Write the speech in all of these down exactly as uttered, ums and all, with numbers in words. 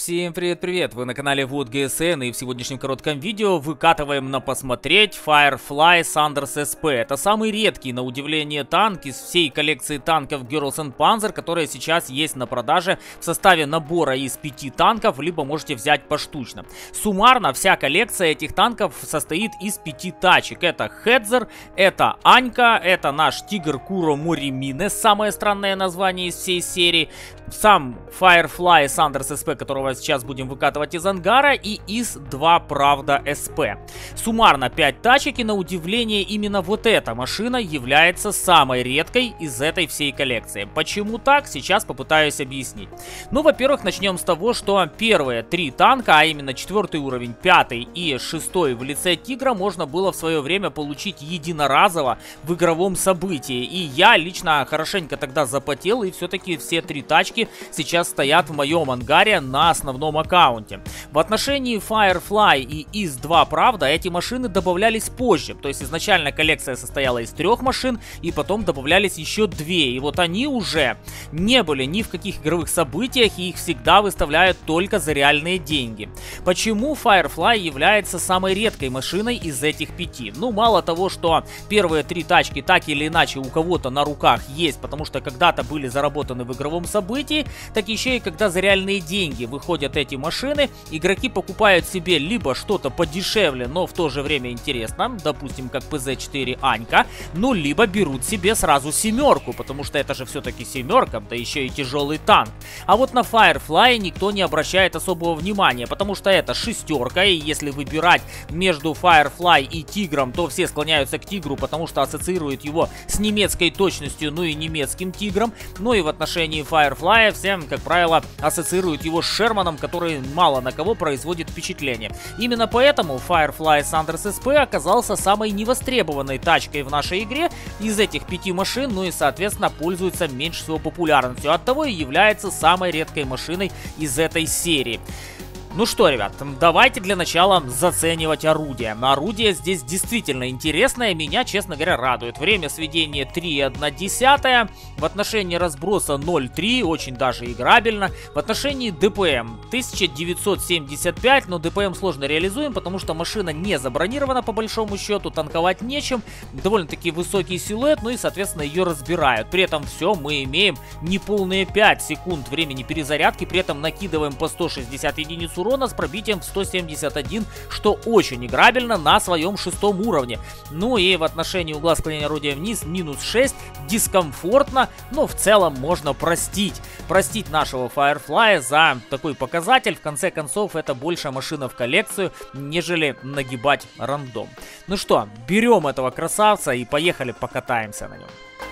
Всем привет-привет! Вы на канале WotGSN, и в сегодняшнем коротком видео выкатываем на посмотреть Firefly Sanders эс пи. Это самый редкий, на удивление, танк из всей коллекции танков Girls and Panzer, которая сейчас есть на продаже в составе набора из пяти танков, либо можете взять поштучно. Суммарно вся коллекция этих танков состоит из пяти тачек. Это Хедзер, это Анька, это наш Тигр Куро Моримине, самое странное название из всей серии, сам Firefly Sanders эс пи, которого сейчас будем выкатывать из ангара, и ИС два Правда эс пи. Суммарно пять тачек, и на удивление именно вот эта машина является самой редкой из этой всей коллекции. Почему так? Сейчас попытаюсь объяснить. Ну, во-первых, начнем с того, что первые три танка, а именно четвертый уровень, пятый и шестой в лице Тигра, можно было в свое время получить единоразово в игровом событии. И я лично хорошенько тогда запотел, и все-таки все три тачки сейчас стоят в моем ангаре на основном аккаунте. В отношении Firefly и ИС два Правда эти машины добавлялись позже. То есть изначально коллекция состояла из трех машин, и потом добавлялись еще две. И вот они уже не были ни в каких игровых событиях, и их всегда выставляют только за реальные деньги. Почему Firefly является самой редкой машиной из этих пяти? Ну, мало того, что первые три тачки так или иначе у кого-то на руках есть, потому что когда-то были заработаны в игровом событии, так еще и когда за реальные деньги выходят эти машины, игроки покупают себе либо что-то подешевле, но в то же время интересно, допустим, как пэ зэ четыре Анька, ну, либо берут себе сразу семерку, потому что это же все-таки семерка, да еще и тяжелый танк. А вот на Firefly никто не обращает особого внимания, потому что это шестерка, и если выбирать между Firefly и Тигром, то все склоняются к Тигру, потому что ассоциируют его с немецкой точностью, ну и немецким Тигром. Ну и в отношении Firefly все, как правило, ассоциируют его с Шерманом, который мало на кого производит впечатление. Именно поэтому Firefly Sanders эс пи оказался самой невостребованной тачкой в нашей игре из этих пяти машин, ну и, соответственно, пользуется меньше всего популярностью. Оттого и является самой редкой машиной из этой серии. Ну что, ребят, давайте для начала заценивать орудие. Орудие здесь действительно интересное, меня, честно говоря, радует. Время сведения три и одна десятая, в отношении разброса ноль целых три, очень даже играбельно. В отношении дэ пэ эм тысяча девятьсот семьдесят пять, но дэ пэ эм сложно реализуем, потому что машина не забронирована по большому счету, танковать нечем. Довольно-таки высокий силуэт, ну и, соответственно, ее разбирают. При этом все мы имеем неполные пять секунд времени перезарядки, при этом накидываем по сто шестьдесят единиц урона с пробитием в сто семьдесят один, что очень играбельно на своем шестом уровне. Ну и в отношении угла склонения орудия вниз минус шесть, дискомфортно, но в целом можно простить. Простить нашего Firefly за такой показатель. В конце концов, это больше машина в коллекцию, нежели нагибать рандом. Ну что, берем этого красавца и поехали покатаемся на нем.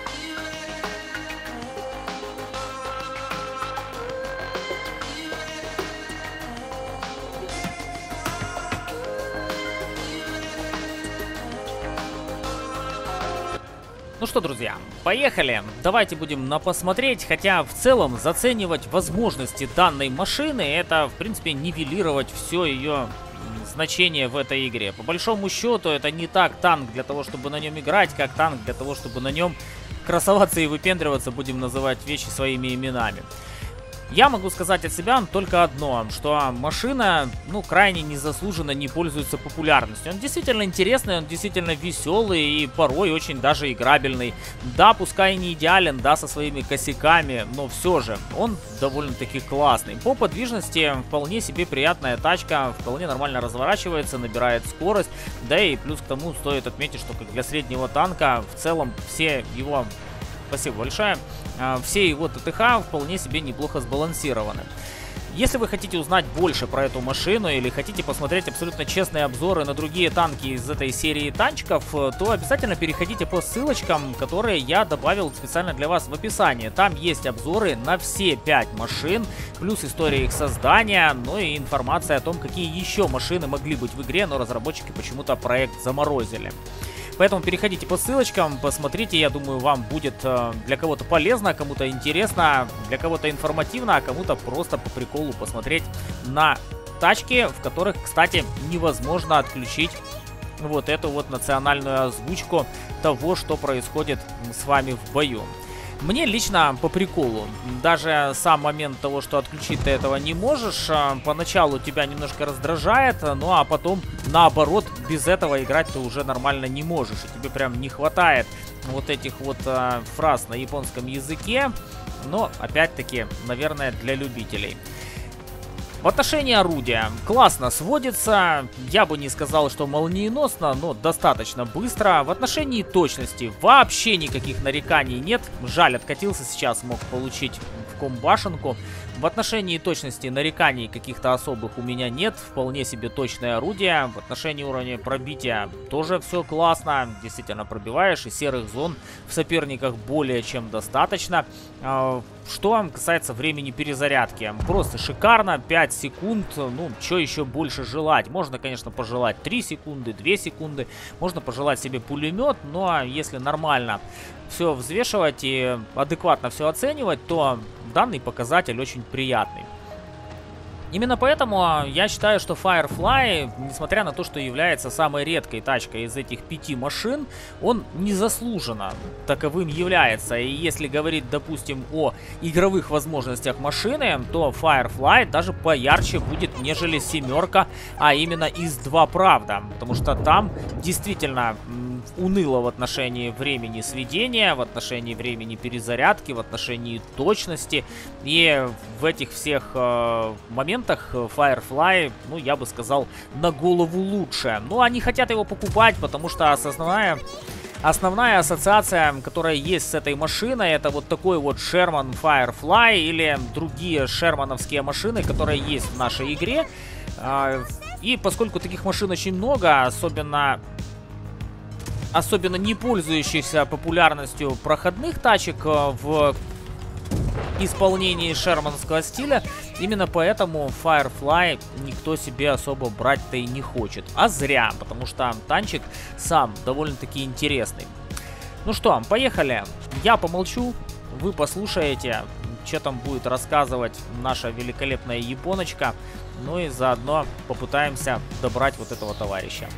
Ну что, друзья, поехали. Давайте будем на посмотреть, хотя в целом заценивать возможности данной машины, это, в принципе, нивелировать все ее значение в этой игре. По большому счету, это не так танк для того, чтобы на нем играть, как танк для того, чтобы на нем красоваться и выпендриваться, будем называть вещи своими именами. Я могу сказать от себя только одно, что машина, ну, крайне незаслуженно не пользуется популярностью. Он действительно интересный, он действительно веселый и порой очень даже играбельный. Да, пускай не идеален, да, со своими косяками, но все же он довольно-таки классный. По подвижности вполне себе приятная тачка, вполне нормально разворачивается, набирает скорость. Да и плюс к тому стоит отметить, что как для среднего танка в целом все его... Спасибо большое. Все его тэ тэ ха вполне себе неплохо сбалансированы. Если вы хотите узнать больше про эту машину или хотите посмотреть абсолютно честные обзоры на другие танки из этой серии танчиков, то обязательно переходите по ссылочкам, которые я добавил специально для вас в описании. Там есть обзоры на все пять машин, плюс история их создания, ну и информация о том, какие еще машины могли быть в игре, но разработчики почему-то проект заморозили. Поэтому переходите по ссылочкам, посмотрите, я думаю, вам будет э, для кого-то полезно, кому-то интересно, для кого-то информативно, а кому-то просто по приколу посмотреть на тачки, в которых, кстати, невозможно отключить вот эту вот национальную озвучку того, что происходит с вами в бою. Мне лично по приколу. Даже сам момент того, что отключить ты этого не можешь, поначалу тебя немножко раздражает, ну а потом, наоборот, без этого играть ты уже нормально не можешь. И тебе прям не хватает вот этих вот а, фраз на японском языке. Но, опять-таки, наверное, для любителей. В отношении орудия классно сводится, я бы не сказал, что молниеносно, но достаточно быстро. В отношении точности вообще никаких нареканий нет. Жаль, откатился сейчас, мог получить в комбашенку. В отношении точности нареканий каких-то особых у меня нет. Вполне себе точное орудие. В отношении уровня пробития тоже все классно. Действительно пробиваешь, и серых зон в соперниках более чем достаточно. Что касается времени перезарядки, просто шикарно, пять секунд, ну, что еще больше желать? Можно, конечно, пожелать три секунды, две секунды, можно пожелать себе пулемет, но если нормально все взвешивать и адекватно все оценивать, то данный показатель очень приятный. Именно поэтому я считаю, что Firefly, несмотря на то, что является самой редкой тачкой из этих пяти машин, он незаслуженно таковым является. И если говорить, допустим, о игровых возможностях машины, то Firefly даже поярче будет, нежели семерка, а именно икс два, правда. Потому что там действительно уныло в отношении времени сведения, в отношении времени перезарядки, в отношении точности. И в этих всех э, моментах Firefly, ну, я бы сказал, на голову лучше. Но они хотят его покупать, потому что основная, основная ассоциация, которая есть с этой машиной, это вот такой вот Sherman Firefly или другие шермановские машины, которые есть в нашей игре. Э, и поскольку таких машин очень много, особенно... особенно не пользующихся популярностью проходных тачек в исполнении шерманского стиля, именно поэтому Firefly никто себе особо брать-то и не хочет. А зря, потому что танчик сам довольно-таки интересный. Ну что, поехали. Я помолчу, вы послушаете, что там будет рассказывать наша великолепная японочка. Ну и заодно попытаемся добрать вот этого товарища.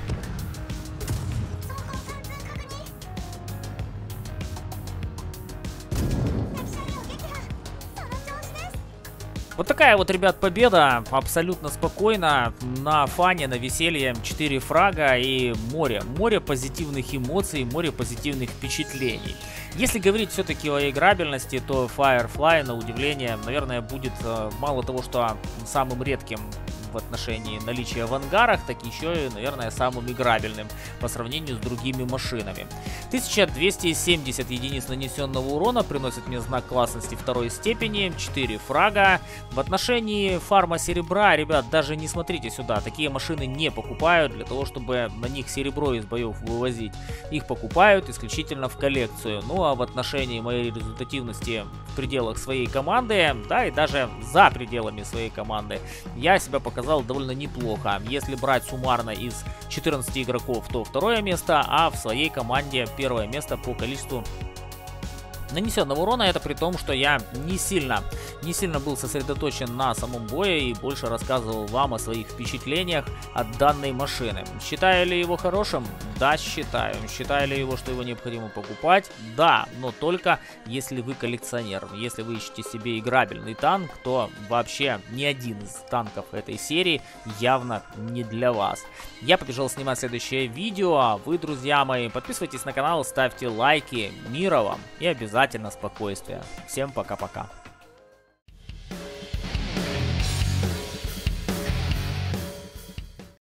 Вот такая вот, ребят, победа, абсолютно спокойно, на фане, на веселье, четыре фрага и море. Море позитивных эмоций, море позитивных впечатлений. Если говорить все-таки о играбельности, то Firefly, на удивление, наверное, будет мало того, что самым редким в отношении наличия в ангарах, так еще и, наверное, самым играбельным по сравнению с другими машинами. тысяча двести семьдесят единиц нанесенного урона приносит мне знак классности второй степени, четыре фрага. В отношении фарма серебра, ребят, даже не смотрите сюда, такие машины не покупают для того, чтобы на них серебро из боев вывозить. Их покупают исключительно в коллекцию. Ну а в отношении моей результативности в пределах своей команды, да и даже за пределами своей команды, я себя показал показал довольно неплохо. Если брать суммарно из четырнадцати игроков, то второе место, а в своей команде первое место по количеству нанесенного урона. Это при том, что я не сильно, не сильно был сосредоточен на самом бое и больше рассказывал вам о своих впечатлениях от данной машины. Считаю ли его хорошим? Да, считаю. Считаю ли его, что его необходимо покупать? Да, но только если вы коллекционер. Если вы ищете себе играбельный танк, то вообще ни один из танков этой серии явно не для вас. Я побежал снимать следующее видео, а вы, друзья мои, подписывайтесь на канал, ставьте лайки. Мира вам и обязательно спокойствия. Всем пока-пока.